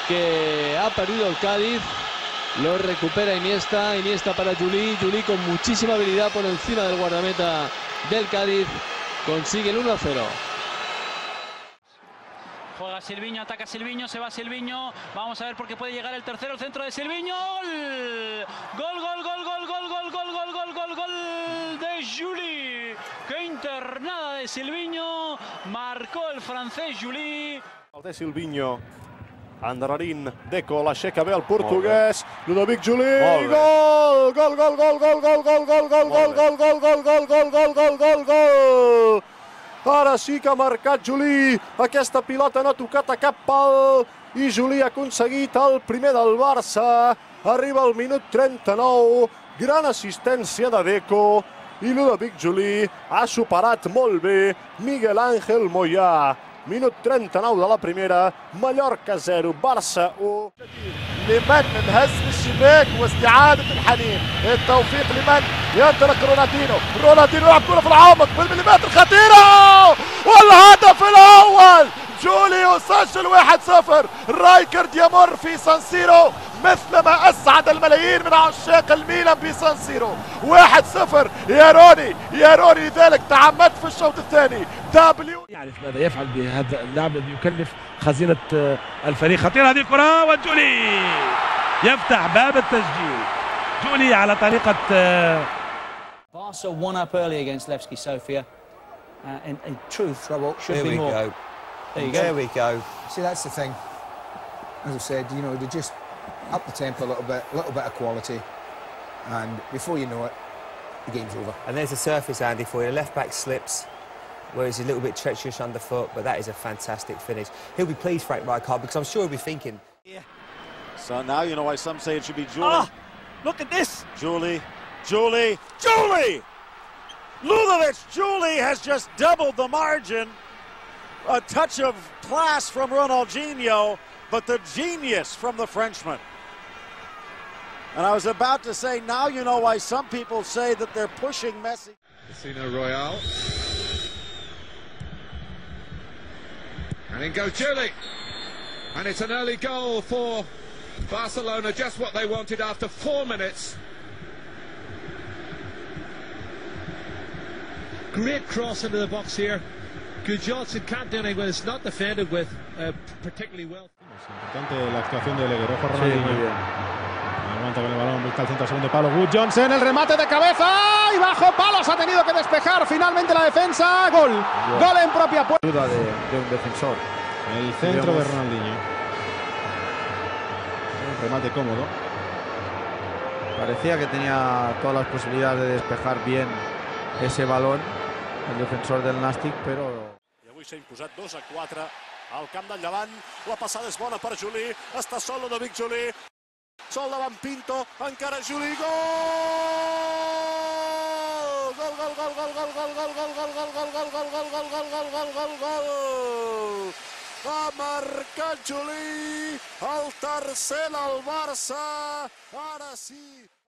que ha perdido el Cádiz. Lo recupera Iniesta, Iniesta para Juli, Juli con muchísima habilidad por encima del guardameta del Cádiz, consigue el 1-0. Juega Silviño, ataca Silviño, se va Silviño, vamos a ver por qué puede llegar el tercero, el centro de Silviño, gol, gol, gol, gol, gol, gol, gol, gol, gol, gol, gol, gol de Juli, qué internada de Silviño, marcó el francès Juli. De Silviño, Andararín, Deco, l'aixeca bé el portuguès, Ludovic Juli, gol, gol, gol, gol, gol, gol, gol, gol, gol, gol, gol, gol, gol, gol, gol, gol, gol, gol, gol. Ara sí que ha marcat Juli, aquesta pilota no ha tocat a cap pal i Juli ha aconseguit el primer del Barça. Arriba al minut 39, gran assistència de Deco i Ludovic Juli ha superat molt bé Miguel Ángel Moyà. minut 39 de la primera، مallorca 0 بارسا 1. لمن انهز الشباك واستعادة الحنين، التوفيق لمن ينطلق رونالدينو، رونالدينو يلعب كرة في العمق بالمليمتر خطيرة والهدف الأول. جولي يسجل 1-0. رايكارد يمر في سانسيرو مثلما أسعد الملايين من عشاق الميلان بسانسيرو. 1-0. يا روني لذلك تعمدت في الشوط الثاني. يعرف ماذا يفعل بهذا اللاعب الذي يكلف خزينة الفريق. خطيرة هذه الكرة وجولي يفتح باب التسجيل. جولي على طريقة Barca won up early against Levski Sofia. In truth, should be more. There you go. There we go. See, that's the thing. As I said, you know, they just up the tempo a little bit of quality, and before you know it, the game's over. And there's a surface, Andy, for you. Left back slips, where he's a little bit treacherous underfoot, but that is a fantastic finish. He'll be pleased, Frank Rijkaard, because I'm sure he'll be thinking. Yeah. So now you know why some say it should be Juli. Ah, look at this. Juli. Ludovic Juli has just doubled the margin. A touch of class from Ronaldinho, but the genius from the Frenchman. And I was about to say, now you know why some people say that they're pushing Messi. Casino Royale. And in goes Juli. And it's an early goal for Barcelona, just what they wanted after 4 minutes. Great cross into the box here. Good Johnson can't do anything, but it's not defended with particularly well. Importante la actuación de Leguerojo. Ronaldinho. Aguanta con el balón, busca el centro, segundo palo. Good Johnson, el remate de cabeza y bajo palos ha tenido que despejar finalmente la defensa. Gol. Gol en propia puerta. Duda de un defensor. El centro de Ronaldinho. Un remate cómodo. Parecía que tenía todas las posibilidades de despejar bien ese balón, el defensor del Nàstic, però... I avui s'ha imposat 2-4 al camp del Llevant. La passada és bona per Juli. Està sol Ludovic Juli. Sol davant Pinto. Encara Juli. Gol! Gol, gol, gol, gol, gol, gol, gol, gol, gol, gol, gol, gol, gol, gol, gol, gol, gol, gol, gol, gol! Ha marcat Juli, el tercer del Barça. Ara sí.